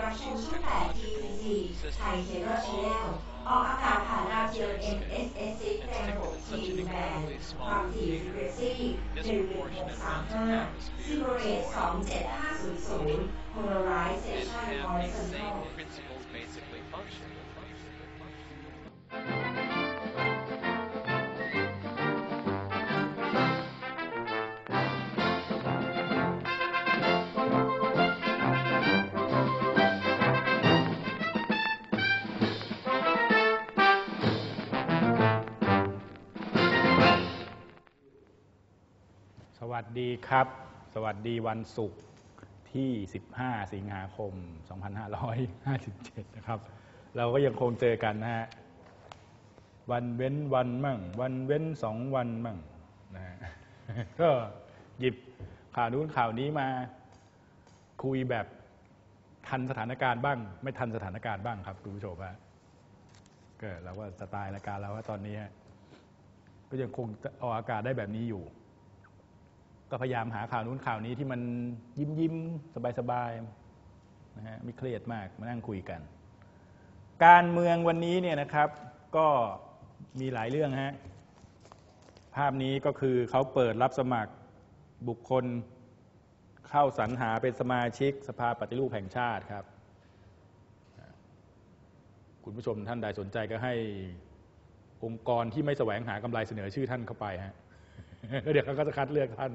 รับชมช่อง8 TVC ไทยเคเบิลชาแนลออกอากาศผ่านดาวเทียม MSS แรง6 TV แบนด์ความถี่ Frequency 11635 Silver Rate 27500 Polarization Horizontal สวัสดีครับ สวัสดีวันศุกร์ที่15สิงหาคม2557นะครับเราก็ยังคงเจอกันนะฮะวันเว้นวันมั่งวันเว้น2วันมั่งนะฮะก็หยิบข่าวนู้นข่าวนี้มาคุยแบบทันสถานการณ์บ้างไม่ทันสถานการณ์บ้างครับคุณผู้ชมฮะก็เราก็สไตล์รายการเราว่าตอนนี้ก็ยังคงออกอากาศได้แบบนี้อยู่ก็พยายามหาข่าวนู้นข่าวนี้ที่มันยิ้มสบายๆนะฮะไม่เครียดมากมานั่งคุยกันการเมืองวันนี้เนี่ยนะครับก็มีหลายเรื่องฮะภาพนี้ก็คือเขาเปิดรับสมัครบุคคลเข้าสรรหาเป็นสมาชิกสภาปฏิรูปแห่งชาติครับคุณผู้ชมท่านใดสนใจก็ให้องค์กรที่ไม่แสวงหากำไรเสนอชื่อท่านเข้าไปฮะแล้วเดี๋ยวเขาก็จะคัดเลือกท่าน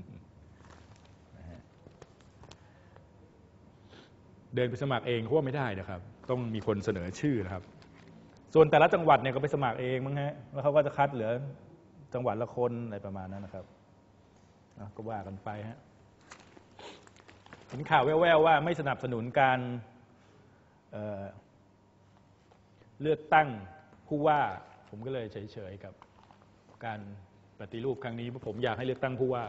เดินไปสมัครเองเพราะว่าไม่ได้นะครับต้องมีคนเสนอชื่อนะครับส่วนแต่ละจังหวัดเนี่ยก็ไปสมัครเองมั้งฮะแล้วเขาก็จะคัดเหลือจังหวัดละคนอะไรประมาณนั้นนะครับก็ว่ากันไปฮะเห็นข่าวแว่วๆว่าไม่สนับสนุนการเลือกตั้งผู้ว่าผมก็เลยเฉยๆกับการปฏิรูปครั้งนี้เพราะผมอยากให้เลือกตั้งผู้ว่า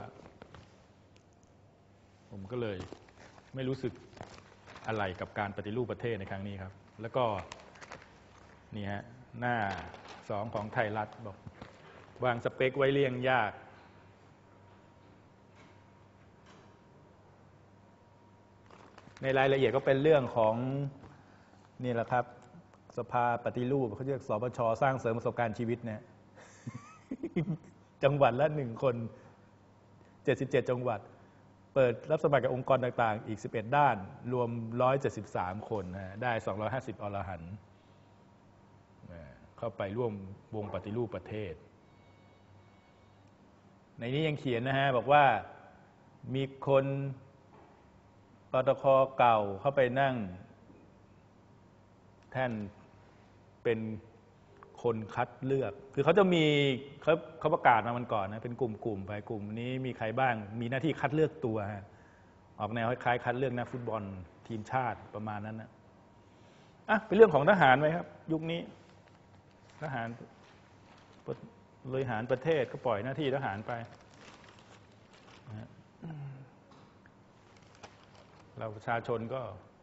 ผมก็เลยไม่รู้สึกอะไรกับการปฏิรูปประเทศในครั้งนี้ครับแล้วก็นี่ฮะหน้า2ของไทยรัฐบอกวางสเปคไว้เลี่ยงยากในรายละเอียดก็เป็นเรื่องของนี่แหละครับสภาปฏิรูปเขาเรียกสปช.สร้างเสริมประสบการณ์ชีวิตเนี่ยจังหวัดละ1คน77จังหวัดเปิดรับสมัครกับองค์กรต่างๆอีก11ด้านรวม173คนนะได้250อรหันต์เข้าไปร่วมวงปฏิรูปประเทศในนี้ยังเขียนนะฮะบอกว่ามีคนปตค.เก่าเข้าไปนั่งแท่นเป็นคนคัดเลือกคือเขาจะมีเขาประกาศมามันก่อนนะเป็นกลุ่มๆไปกลุ่มนี้มีใครบ้างมีหน้าที่คัดเลือกตัวออกแนวคล้ายๆคัดเลือกนักฟุตบอลทีมชาติประมาณนั้นนะเป็นเรื่องของทหารไหมครับยุคนี้ทหารบริหารประเทศก็ปล่อยหน้าที่ทหารไปเราประชาชนก็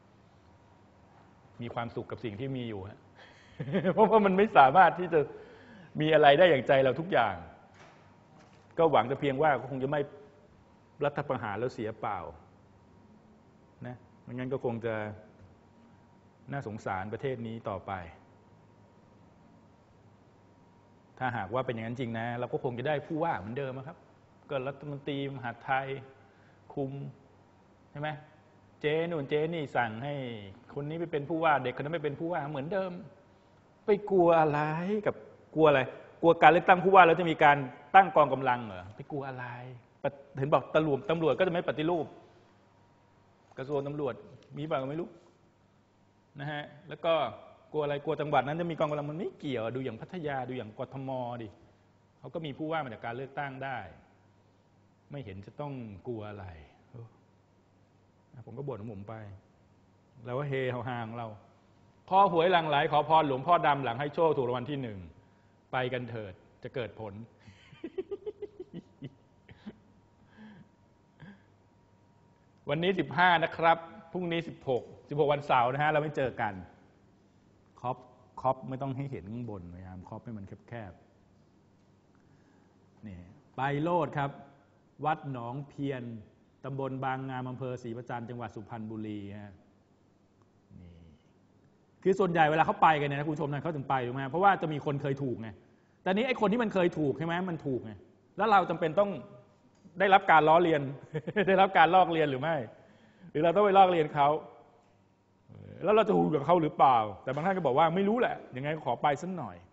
มีความสุขกับสิ่งที่มีอยู่ฮะเพราะว่ามันไม่สามารถที่จะมีอะไรได้อย่างใจเราทุกอย่างก็หวังแต่เพียงว่าคงจะไม่รัฐประหารแล้วเสียเปล่านะไม่งั้นก็คงจะน่าสงสารประเทศนี้ต่อไปถ้าหากว่าเป็นอย่างนั้นจริงนะเราก็คงจะได้ผู้ว่าเหมือนเดิมครับก็รัฐมนตรีมหาดไทยคุมใช่ไหมเจ๊นู่นเจ๊นี่สั่งให้คนนี้ไปเป็นผู้ว่าเด็กคนนั้นไม่เป็นผู้ว่าเหมือนเดิมไปกลัวอะไรกับกลัวอะไรกลัวการเลือกตั้งผู้ว่าแล้วจะมีการตั้งกองกำลังเหรอไปกลัวอะไรเห็นบอกตำรวจก็จะไม่ปฏิรูปกระทรวงตำรวจมีบ้างก็ไม่รู้นะฮะแล้วก็กลัวอะไรกลัวจังหวัดนั้นจะมีกองกำลังมันไม่เกี่ยวดูอย่างพัทยาดูอย่างกทมดิเขาก็มีผู้ว่ามาจากการเลือกตั้งได้ไม่เห็นจะต้องกลัวอะไรผมก็บ่นของผมไปแล้วว่าเฮห่างเราพอหวยหลังไหลขอพรหลวงพ่อดำหลังให้โชคถูกรางวัลที่1ไปกันเถิดจะเกิดผล วันนี้15นะครับพรุ่งนี้16วันเสาร์นะฮะเราไม่เจอกันครอปไม่ต้องให้เห็นข้างบนพยายามครอปให้มันแคบๆนี่ไปโลดครับวัดหนองเพียนตำบลบางงามอำเภอศรีประจันทร์จังหวัดสุพรรณบุรีฮะคือส่วนใหญ่เวลาเขาไปกันเนี่ยนะคุณผู้ชมนะเขาถึงไปถูกไหมเพราะว่าจะมีคนเคยถูกไงแต่นี้ไอ้คนที่มันเคยถูกใช่ไหมมันถูกไงแล้วเราจำเป็นต้องได้รับการล้อเลียน ได้รับการลอกเลียนหรือไม่หรือเราต้องไปลอกเลียนเขาแล้วเราจะถูกกับเขาหรือเปล่าแต่บางท่านก็บอกว่าไม่รู้แหละยังไงก็ขอไปสักหน่อย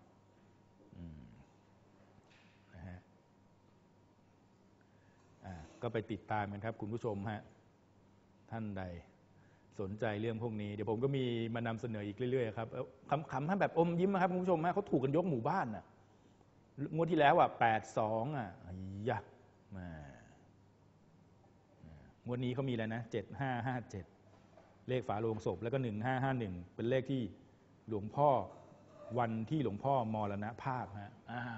ก็ไปติดตามกันครับคุณผู้ชมฮะท่านใดสนใจเรื่องพวกนี้เดี๋ยวผมก็มีมานำเสนออีกเรื่อยๆครับขำๆให้แบบอมยิ้มนะครับคุณผู้ชมฮะเขาถูกกันยกหมู่บ้านน่ะงวดที่แล้ว82ยะมางวดนี้เขามีแล้วนะ7557เลขฝาโลงศพแล้วก็1551เป็นเลขที่หลวงพ่อวันที่หลวงพ่อมรณภาพฮะ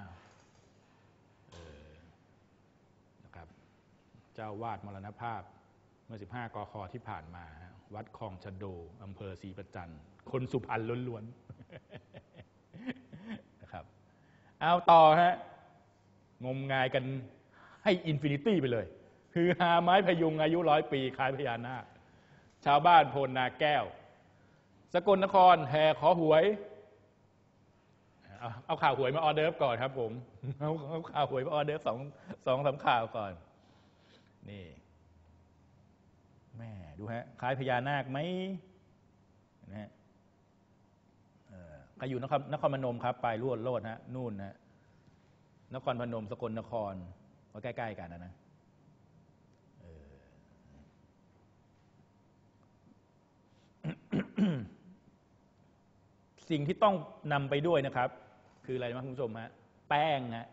นะครับเจ้าวาดมรณภาพเมื่อ15 กค.ที่ผ่านมาวัดคลองชะโดอำเภอศรีประจันทร์คนสุพรรณล้วนๆนะครับเอาต่อฮะงมงายกันให้อินฟินิตี้ไปเลยคือหาไม้พยุงอายุ100 ปีคล้ายพญานาคชาวบ้านโพนนาแก้วสกลนครแห่ขอหวยเอาข่าวหวยมาออเดิร์ฟก่อนครับผมเอาข่าวหวยมาออเดิร์ฟ2-3 ข่าวก่อนนี่แม่ดูฮะคล้ายพญานาคไหมนะฮะใครอยู่นครพนมครับไปรวดโลดฮะนู่นนะนครพนมสกลนครก็ใกล้ๆกันนะสิ่งที่ต้องนำไปด้วยนะครับคืออะไรนะคุณผู้ชมฮะแป้งฮะ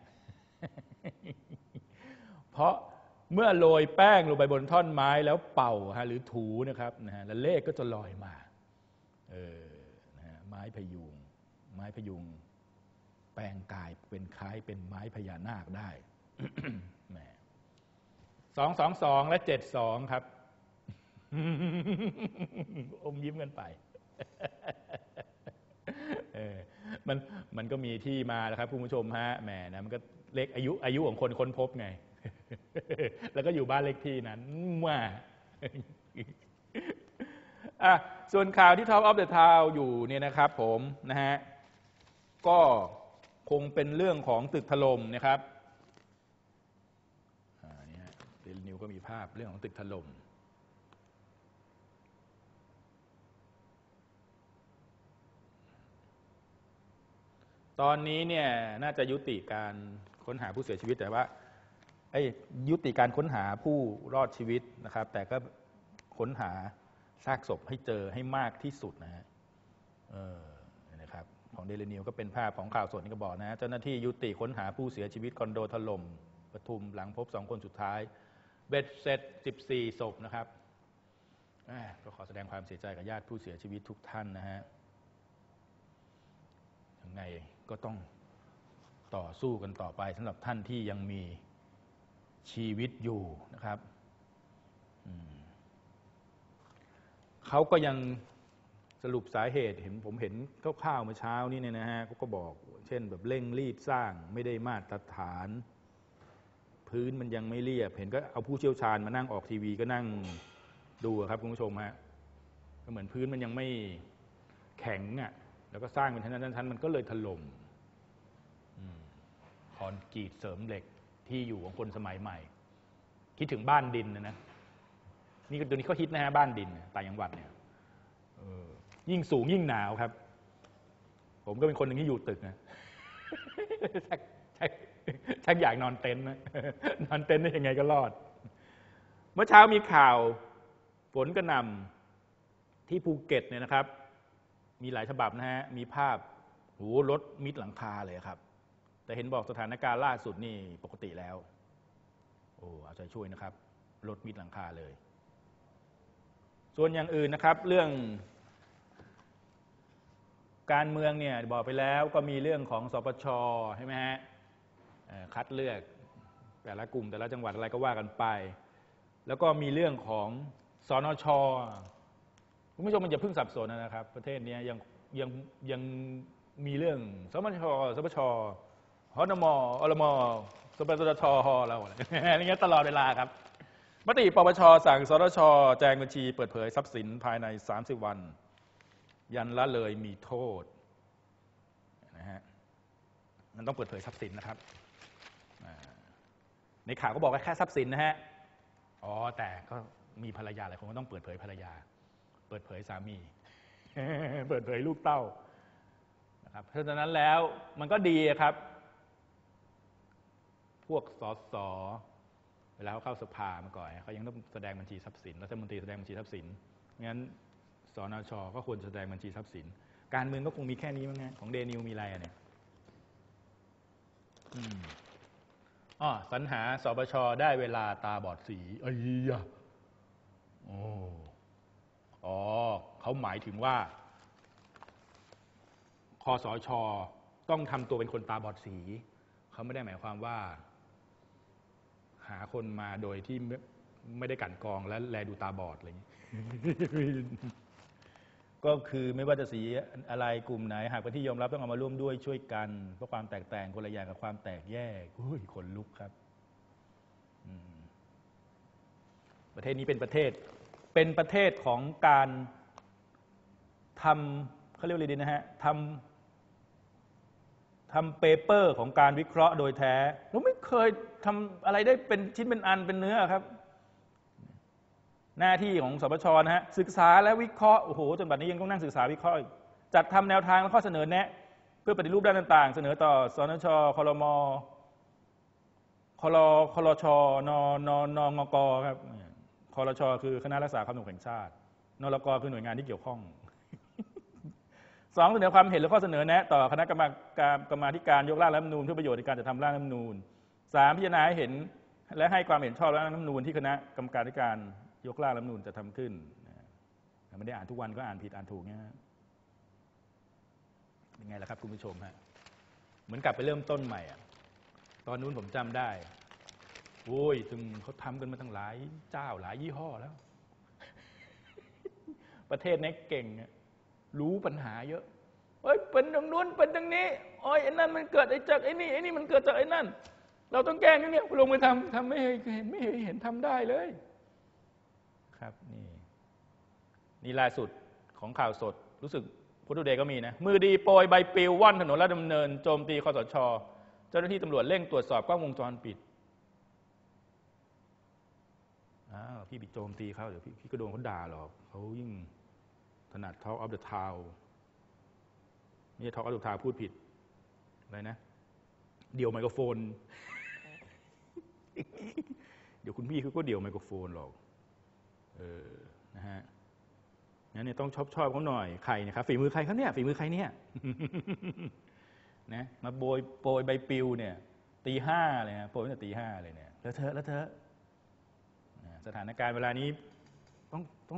เพราะเมื่อโรยแป้งลงไปบนท่อนไม้แล้วเป่าหรือถูนะครับนะฮะแล้วเลขก็จะลอยมานะฮะไม้พยุงแปลงกายเป็นคล้ายเป็นไม้พญานาคได้ แหม222และ72ครับ อมยิ้มกันไป มันก็มีที่มาแล้วครับคุณผู้ชมฮะแหมนะมันก็เลขอายุของคนค้นพบไง แล้วก็อยู่บ้านเลขที่นั้นว่าส่วนข่าวที่ Top of the Town อยู่เนี่ยนะครับผมนะฮะก็คงเป็นเรื่องของตึกถล่มนะครับนี่ฮะเดลินิวก็มีภาพเรื่องของตึกถล่มตอนนี้เนี่ยน่าจะยุติการค้นหาผู้เสียชีวิตแต่ว่ายุติการค้นหาผู้รอดชีวิตนะครับแต่ก็ค้นหาซากศพให้เจอให้มากที่สุดนะฮะนะครับของเดลินิวก็เป็นภาพของข่าวสดนี่ก็บอกนะเจ้าหน้าที่ยุติค้นหาผู้เสียชีวิตคอนโดถล่มปทุมหลังพบ2 คนสุดท้ายเบ็ดเสร็จ14 ศพนะครับก็ขอแสดงความเสียใจกับญาติผู้เสียชีวิตทุกท่านนะฮะยังไงก็ต้องต่อสู้กันต่อไปสำหรับท่านที่ยังมีชีวิตอยู่นะครับเขาก็ยังสรุปสาเหตุผมเห็นคร่าวๆเมื่อเช้านี้เนี่ยนะฮะเขาก็บอกเช่นแบบเร่งรีบสร้างไม่ได้มาตรฐานพื้นมันยังไม่เรียบเห็นก็เอาผู้เชี่ยวชาญมานั่งออกทีวีก็นั่งดูครับคุณผู้ชมฮะก็เหมือนพื้นมันยังไม่แข็งอ่ะแล้วก็สร้างเป็นชั้นมันก็เลยถล่มคอนกรีตเสริมเหล็กที่อยู่ของคนสมัยใหม่คิดถึงบ้านดินนะนี่ตัวนี้เขาฮิตนะฮะบ้านดินต่างจังหวัดเนี่ยยิ่งสูงยิ่งหนาวครับผมก็เป็นคนหนึ่งที่อยู่ตึกนะชักอยากนอนเต็นท์นะนอนเต็นท์ได้ยังไงก็รอดเมื่อเช้ามีข่าวฝนกระหน่ำที่ภูเก็ตเนี่ยนะครับมีหลายฉบับนะฮะมีภาพรถมิดหลังคาเลยครับแต่เห็นบอกสถานการณ์ล่าสุดนี่ปกติแล้วเอาใจช่วยนะครับรถมิดหลังคาเลยส่วนอย่างอื่นนะครับเรื่องการเมืองเนี่ยบอกไปแล้วก็มีเรื่องของสปช.ใช่ไหมฮะคัดเลือกแต่ละกลุ่มแต่ละจังหวัดอะไรก็ว่ากันไปแล้วก็มีเรื่องของสนช.คุณผู้ชมมันจะพึ่งสับสนนะครับประเทศนี้ยังมีเรื่องสปช.หนม.อลม.สปช.เราอะไรเงี้ยตลอดเวลาครับมติปปช.สั่งสนช.แจงบัญชีเปิดเผยทรัพย์สินภายใน30 วันยันละเลยมีโทษนะฮะมันต้องเปิดเผยทรัพย์สินนะครับในข่าวก็บอกว่าแค่ทรัพย์สินนะฮะอ๋อแต่ก็มีภรรยาหลายคนก็ต้องเปิดเผยภรรยาเปิดเผยสามี เปิดเผยลูกเต้านะครับเพราะฉะนั้นแล้วมันก็ดีครับพวกสสเวลาเขาเข้าสภามาก่อนเขายังต้องแสดงบัญชีทรัพย์สินรัฐมนตรีแสดงบัญชีทรัพย์สินงั้นสนช.ก็ควรแสดงบัญชีทรัพย์สินการเมืองก็คงมีแค่นี้มั้งฮะของเดนิวมีอะไรเนี่ยสรรหาสปช.ได้เวลาตาบอดสีไอ้ยะอ๋อเขาหมายถึงว่าคสช.ต้องทำตัวเป็นคนตาบอดสีเขาไม่ได้หมายความว่าหาคนมาโดยที่ไม่ได้กั่นกรองและแลดูตาบอดอะไรอย่างนี้ ก็คือไม่ว่าจะสีอะไรกลุ่มไหนหากเป็นที่ยอมรับต้องเอามาร่วมด้วยช่วยกันเพราะความแตกต่างคนละอย่างกับความแตกแยกขนลุกครับประเทศนี้เป็นประเทศของการทำเขาเรียกอะไรดีนะฮะทำเปเปอร์ของการวิเคราะห์โดยแท้เราไม่เคยทำอะไรได้เป็นชิ้นเป็นอันเป็นเนื้อครับหน้าที่ของสปช.นะฮะศึกษาและวิเคราะห์โอ้โหจนบัดนี้ยังต้องนั่งศึกษาวิเคราะห์จัดทำแนวทางและข้อเสนอแนะเพื่อปฏิรูปด้านต่างๆเสนอต่อสนช.ครม.คลช.นงก.ครับคลช.คือคณะรักษาความสงบแห่งชาตินรก.คือหน่วยงานที่เกี่ยวข้อง2เสนอความเห็นและข้อเสนอแนะต่อคณะกรรมาธิการยกร่างรัฐธรรมนูญเพื่อประโยชน์ในการจัดทำร่างรัฐธรรมนูญ3พิจารณาให้เห็นและให้ความเห็นชอบร่างรัฐธรรมนูญที่คณะกรรมการยกร่างรัฐธรรมนูญจะทำขึ้นไม่ได้อ่านทุกวันก็อ่านผิดอ่านถูกเนี่ยเป็นไงล่ะครับคุณผู้ชมฮะเหมือนกลับไปเริ่มต้นใหม่อ่ะตอนนู้นผมจำได้โอ้ยถึงเขาทำกันมาตั้งหลายเจ้าหลายยี่ห้อแล้ว ประเทศนี้เก่งรู้ปัญหาเยอะเป็นตรงนู้นเป็นตรงนี้ไอ้นั่นมันเกิดจากไอ้นี่มันเกิดจากไอ้นั่นเราต้องแก้นี่ลงไปทำไม่เห็นทำได้เลยครับนี่ล่าสุดของข่าวสดรู้สึกพุทธเดชก็มีนะมือดีโปรยใบปลิวว่อนถนนราชดำเนินโจมตีคสช.เจ้าหน้าที่ตำรวจเร่งตรวจสอบกล้องวงจรปิดพี่ไปโจมตีเขาเดี๋ยวพี่ก็โดนเขาด่าหรอกเขายิ่งถนัด Talk of the Town ไม่ใช่ Talk of the Town พูดผิดอะไรนะเดี่ยวไมโครโฟน เดี๋ยวคุณพี่เขาก็เดี่ยวไมโครโฟนหรอกนะฮะงั้นเนี่ยต้องชอบเขาหน่อยใครนะครับฝีมือใครครับเนี่ยฝีมือใครเนี่ย นะมาโปรยใบปลิวเนี่ยตีห้าเลยนะโปรยตั้งแต่ตีห้าเลยเนี่ยแล้วเธอสถานการณ์เวลานี้ต้อง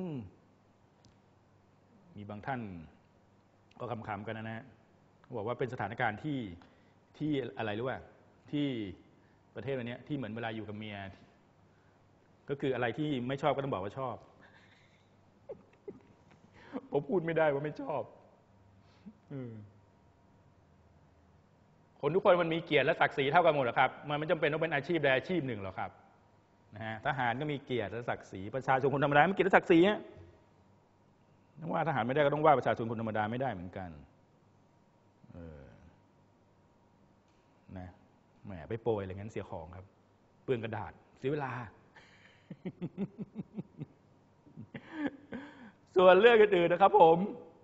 มีบางท่านก็คำๆกันนะบอกว่าเป็นสถานการณ์ที่อะไรรู้ป่ะที่ประเทศวันนี้ที่เหมือนเวลาอยู่กับเมียก็คืออะไรที่ไม่ชอบก็ต้องบอกว่าชอบผมพูดไม่ได้ว่าไม่ชอบคนทุกคนมันมีเกียรติและศักดิ์ศรีเท่ากันหมดหรอครับมันไม่จำเป็นต้องเป็นอาชีพใดอาชีพหนึ่งหรอกครับนะฮะทหารก็มีเกียรติและศักดิ์ศรีประชาชนคนธรรมดาไม่มีเกียรติและศักดิ์ศรีต้องว่าทหารไม่ได้ก็ต้องว่าประชาชนคนธรรมดาไม่ได้เหมือนกันนะแหมไปโปรยอะไรงั้นเสียของครับเปลืองกระดาษเสียเวลา ส่วนเรื่องอื่นๆนะครับผม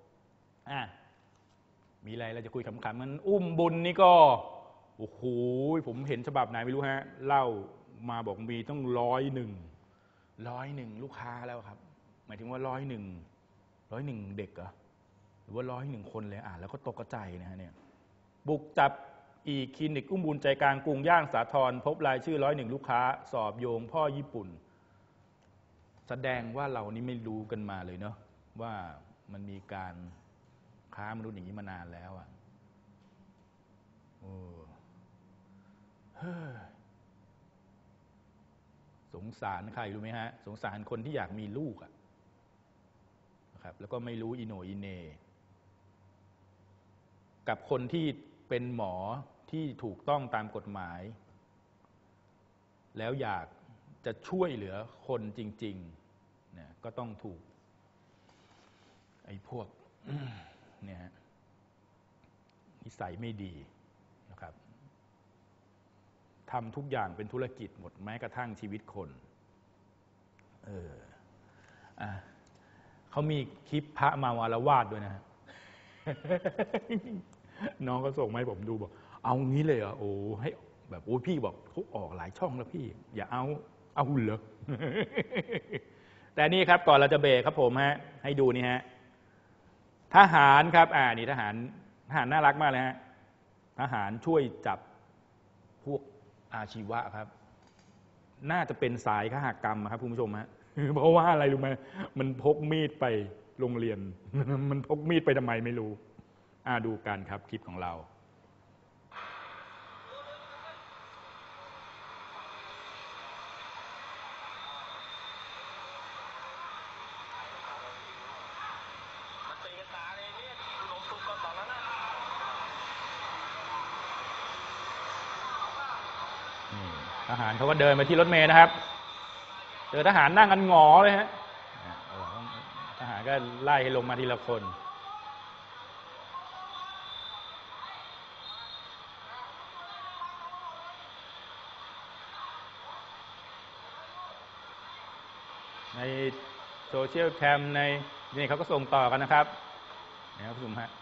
มีอะไรเราจะคุยขำๆมันอุ้มบุญนี่ก็โอ้โหผมเห็นฉบับไหนไม่รู้ฮะเล่ามาบอกมีต้อง101ลูกค้าแล้วครับหมายถึงว่า101เด็กเหรอหรือว่า101คนเลยแล้วก็ตกใจนะฮะเนี่ยบุกจับอีกคลินิกอุ้มบุญใจกลางกรุงย่างสาทรพบรายชื่อ101ลูกค้าสอบโยงพ่อญี่ปุ่นแสดงว่าเรานี่ไม่รู้กันมาเลยเนาะว่ามันมีการค้ามนุษย์อย่างนี้มานานแล้วสงสารใครรู้ไหมฮะสงสารคนที่อยากมีลูกนะครับแล้วก็ไม่รู้อิโหนอิเหน่กับคนที่เป็นหมอที่ถูกต้องตามกฎหมายแล้วอยากจะช่วยเหลือคนจริงๆเนี่ยก็ต้องถูกไอ้พวกเนี่ยฮะนิสัยไม่ดีนะครับทำทุกอย่างเป็นธุรกิจหมดแม้กระทั่งชีวิตคนเขามีคลิปพระมาอาละวาดด้วยนะ น้องก็ส่งมาให้ผมดูบอกเอางี้เลยเหรอโอ้ให้แบบโอ้พี่บอกเขาออกหลายช่องแล้วพี่อย่าเอาเหรอ แต่นี่ครับก่อนเราจะเบรกครับผมฮะให้ดูนี่ฮะทหารครับนี่ทหารน่ารักมากเลยฮะทหารช่วยจับพวกอาชีวะครับน่าจะเป็นสายฆาตกรรมครับคุณผู้ชมฮะ เพราะว่าอะไรรู้ไหมมันพกมีดไปโรงเรียน มันพกมีดไปทำไมไม่รู้ดูกันครับคลิปของเราทหารเขาก็เดินมาที่รถเมล์นะครับเจอทหารนั่งกันหงอเลยฮะทหารก็ไล่ให้ลงมาทีละคนในโซเชียลแคมในนี่เขาก็ส่งต่อกันนะครับนะครับคุณผู้ชมฮะ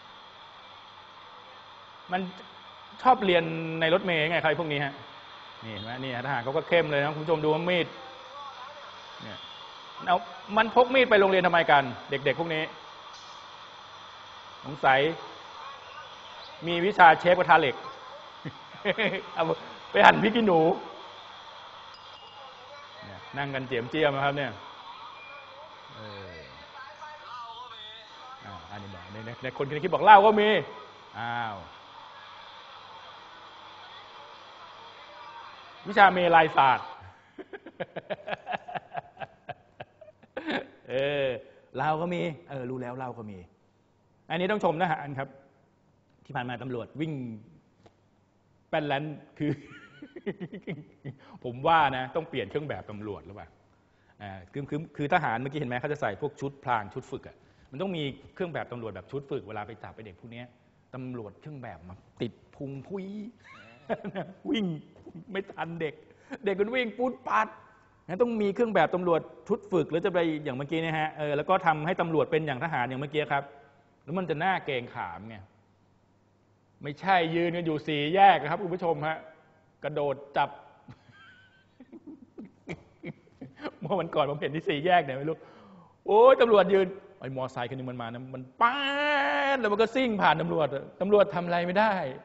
มันชอบเรียนในรถเมล์ไงใครพวกนี้ฮะนี่เห็นไหมนี่ทหารเขาก็เข้มเลยนะคุณผู้ชมดูว่ามีดเนี่ยมันพกมีดไปโรงเรียนทำไมกันเด็กๆพวกนี้สงสัยมีวิชาเชฟกระทะเหล็ก เอาไปหั่นพริกขี้หนูนั่งกันเจียมเจียมนะครับเนี่ยอันนี้บอกในคนคิดบอกเหล้าก็มีวิชาเมลัยศาสตร์ เหล้าก็มีรู้แล้วเหล้าก็มีอันนี้ต้องชมทหารครับที่ผ่านมาตำรวจวิ่งแป้นแลนคือ ผมว่านะต้องเปลี่ยนเครื่องแบบตำรวจหรือเปล่าคือทหารเมื่อกี้เห็นไหมเขาจะใส่พวกชุดพรางชุดฝึกมันต้องมีเครื่องแบบตำรวจแบบชุดฝึกเวลาไปจับไปเด็กพวกนี้ตำรวจเครื่องแบบมาติดพุงพุย วิ่งไม่ทันเด็กมันวิ่งปูดปัดต้องมีเครื่องแบบตำรวจชุดฝึกหรือจะไปอย่างเมื่อกี้นะฮะแล้วก็ทำให้ตำรวจเป็นอย่างทหารอย่างเมื่อกี้ครับแล้วมันจะน่าเกรงขามไงไม่ใช่ยืนกันอยู่สี่แยกครับคุณผู้ชมฮะกระโดดจับ เมื่อวันก่อนผมเห็นที่สี่แยกเนี่ยไม่รู้โอ้ยตำรวจยืนไอ้มอไซค์คันนึงมันมานะมันป้าดแล้วมันก็ซิ่งผ่านตำรวจทำอะไรไม่ได้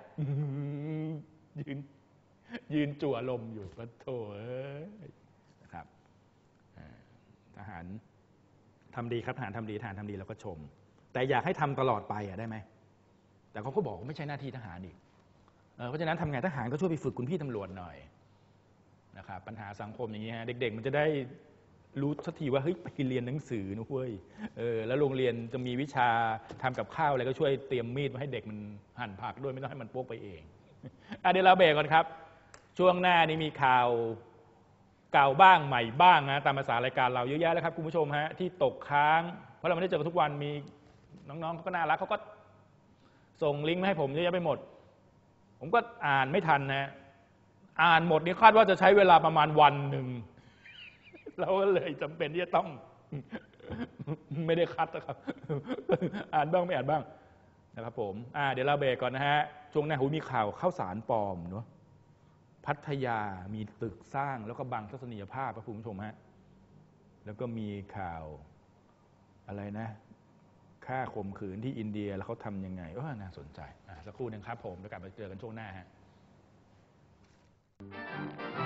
ยืนจั่วลมอยู่ปะโถนะครับทหารทำดีครับทหารทำดีเราก็ชมแต่อยากให้ทำตลอดไปได้ไหมแต่เขาก็บอกว่าไม่ใช่หน้าที่ทหารอีกเพราะฉะนั้นทำไงทหารก็ช่วยไปฝึกคุณพี่ตำรวจหน่อยนะครับปัญหาสังคมอย่างนี้ฮะเด็กๆมันจะได้รู้สักทีว่าเฮ้ยไปเรียนหนังสือนะเว้ยแล้วโรงเรียนจะมีวิชาทำกับข้าวอะไรก็ช่วยเตรียมมีดมาให้เด็กมันหั่นผักด้วยไม่ต้องให้มันโป๊กไปเองเดี๋ยวเราเบรกก่อนครับช่วงหน้านี้มีข่าวเก่าบ้างใหม่บ้างนะตามภาษารายการเราเยอะแยะแล้วครับคุณผู้ชมฮะที่ตกค้างเพราะเราไม่ได้เจอกันทุกวันมีน้องๆเขาก็น่ารักเขาก็ส่งลิงก์มาให้ผมเยอะแยะไปหมดผมก็อ่านไม่ทันนะอ่านหมดนี่คาดว่าจะใช้เวลาประมาณวันหนึ่งเราก็เลยจำเป็นที่จะต้องไม่ได้คัดนะครับอ่านบ้างไม่อ่านบ้างนะครับผมเดี๋ยวเราเบรกก่อนนะฮะช่วงหน้ามีข่าวข้าวสารปลอมเนาะพัทยามีตึกสร้างแล้วก็บังทัศนียภาพครับคุณผู้ชมฮะแล้วก็มีข่าวอะไรนะฆ่าข่มขืนที่อินเดียแล้วเขาทำยังไงน่าสนใจสักครู่นึงครับผมแล้วกลับมาเจอกันช่วงหน้าฮะ